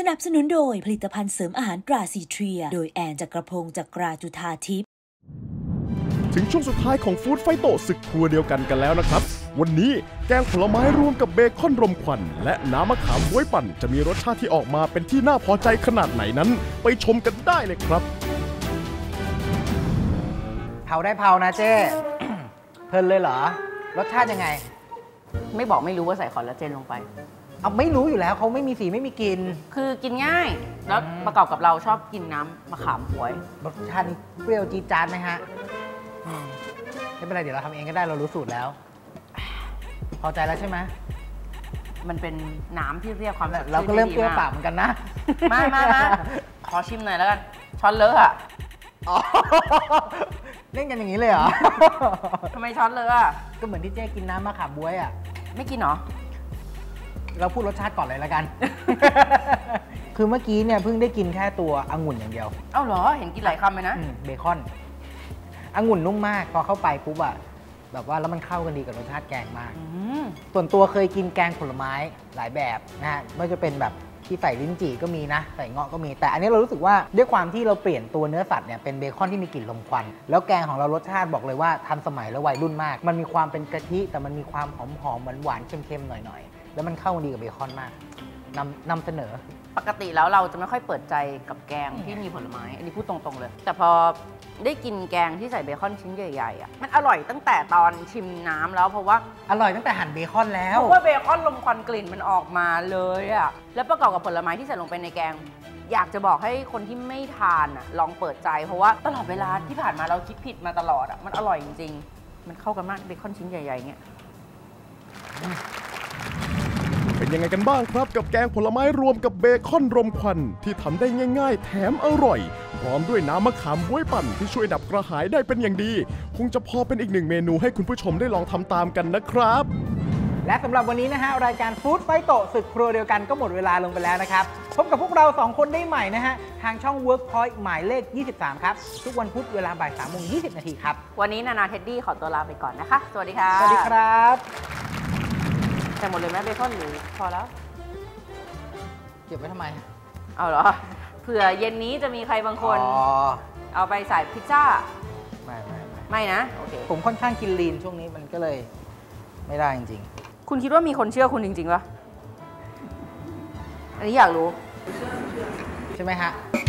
นับสนุนโดยผลิตภัณฑ์เสริมอาหารตราซีเทรียโดยแอนจักรพงศ์จักราจุธาทิพย์ถึงช่วงสุดท้ายของฟู้ดไฟโตศึกครัวเดียวกันแล้วนะครับวันนี้แกงผลไม้รวมกับเบคอนรมควันและน้ำมะขามบ๊วยปั่นจะมีรสชาติที่ออกมาเป็นที่น่าพอใจขนาดไหนนั้นไปชมกันได้เลยครับเผาได้เผานะเจ้ เพลินเลยเหรอรสชาติยังไงไม่บอกไม่รู้ว่าใส่คอลลาเจนลงไปเอาไม่รู้อยู่แล้วเขาไม่มีสีไม่มีกลิ่นคือกินง่ายแล้วประกอบกับเราชอบกินน้ำมะขามบ๊วยรสชาตินี้เปรี้ยวจี๊ดจ๊าดไหมฮะไม่เป็นไรเดี๋ยวเราทำเองก็ได้เรารู้สูตรแล้วพอใจแล้วใช่ไหมมันเป็นน้ำที่เรียกความเราก็เริ่มเปรี้ยวปากเหมือนกันนะมาขอชิมหน่อยแล้วกันช้อนเลอะอะเล่นกันอย่างนี้เลยเหรอทำไมช้อนเลอะอะก็เหมือนที่เจ๊กินน้ำมะขามบ๊วยอ่ะไม่กินเหรอเราพูดรสชาติก่อนเลยแล้วกัน คือเมื่อกี้เนี่ยเพิ่งได้กินแค่ตัวองุ่นอย่างเดียวเอ้าเหรอเห็นกินหลายคำเลยนะเบคอนองุ่นนุ่มมากพอเข้าไปปุ๊บอะแบบว่าแล้วมันเข้ากันดีกับรสชาติแกงมากส่วนตัวเคยกินแกงผลไม้หลายแบบนะฮะไม่ว่าจะเป็นแบบที่ใส่ลิ้นจี่ก็มีนะใส่เงาะก็มีแต่อันนี้เรารู้สึกว่าด้วยความที่เราเปลี่ยนตัวเนื้อสัตว์เนี่ยเป็นเบคอนที่มีกลิ่นลมควันแล้วแกงของเรารสชาติบอกเลยว่าทันสมัยและวัยรุ่นมากมันมีความเป็นกะทิแต่มันมีความหอมหวานเค็มๆหน่อยๆแล้วมันเข้ากันดีกับเบคอนมากนำเสนอปกติแล้วเราจะไม่ค่อยเปิดใจกับแกงที่มีผลไม้อันนี้พูดตรงๆเลยแต่พอได้กินแกงที่ใส่เบคอนชิ้นใหญ่ๆอ่ะมันอร่อยตั้งแต่ตอนชิมน้ำแล้วเพราะว่าอร่อยตั้งแต่หั่นเบคอนแล้วเพราะว่าเบคอนลมควันกลิ่นมันออกมาเลยอ่ะแล้วประกอบกับผลไม้ที่ใส่ลงไปในแกงอยากจะบอกให้คนที่ไม่ทานอ่ะลองเปิดใจเพราะว่าตลอดเวลาที่ผ่านมาเราคิดผิดมาตลอดอ่ะมันอร่อยจริงๆมันเข้ากันมากเบคอนชิ้นใหญ่ๆเงี้ยเป็นยังไงกันบ้างครับกับแกงผลไม้รวมกับเบคอนรมควันที่ทำได้ง่ายๆแถมอร่อยพร้อมด้วยน้ำมะขามบ๊วยปั่นที่ช่วยดับกระหายได้เป็นอย่างดีคงจะพอเป็นอีกหนึ่งเมนูให้คุณผู้ชมได้ลองทำตามกันนะครับและสำหรับวันนี้นะฮะรายการฟู้ดไฟโตศึกครัวเดียวกันก็หมดเวลาลงไปแล้วนะครับพบกับพวกเรา2คนได้ใหม่นะฮะทางช่อง Workpoint หมายเลข 23 ครับทุกวันพุธเวลาบ่าย 3:20 นาทีครับวันนี้นานาเท็ดดี้ขอตัวลาไปก่อนนะคะสวัสดีค่ะสวัสดีครับแต่หมดเลยไหมเบคอนหรือพอแล้วเก็บไว้ทำไมเอาเหรอเผื่อเย็นนี้จะมีใครบางคนเอาไปใส่พิซซ่าไม่นะโอเคผมค่อนข้างกินลีนช่วงนี้มันก็เลยไม่ได้จริงๆคุณคิดว่ามีคนเชื่อคุณจริงๆปะอันนี้อยากรู้ใช่ไหมฮะ